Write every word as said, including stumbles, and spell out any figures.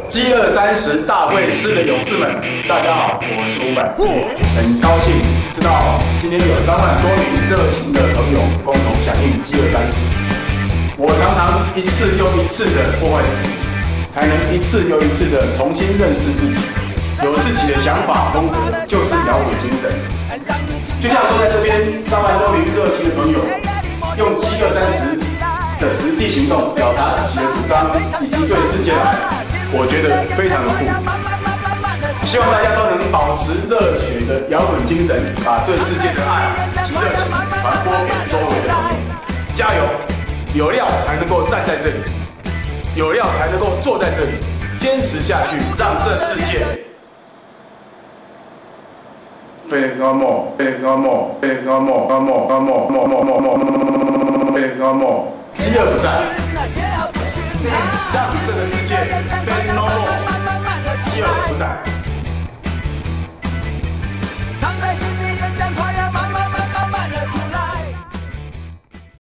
饥饿三十大会师的勇士们，大家好，我是伍佰，很高兴知道今天有三万多名热情的朋友共同响应饥饿三十。我常常一次又一次的破坏自己，才能一次又一次的重新认识自己。有自己的想法风格，就是摇滚精神。就像坐在这边三万多名热情的朋友，用饥饿三十的实际行动表达自己的主张以及对世界的爱，我觉得非常的酷。希望大家都能保持热血的摇滚精神，把对世界的爱及热情传播给周围的朋友。加油！有料才能够站在这里，有料才能够坐在这里，坚持下去，让这世界。非常梦，非常梦，非常梦，非常梦，非常梦，梦梦梦梦，非常梦，饥饿不在，让这个世界非常梦，饥饿不在。